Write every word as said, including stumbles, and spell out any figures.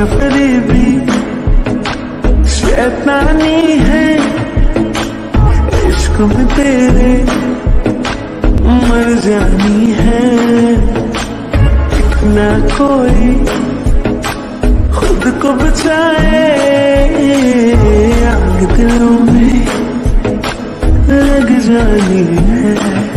या फरेबी शैतानी है इश्क में तेरे मर जानी है। ना कोई खुद को बचाए आग दिलों में लग जानी है।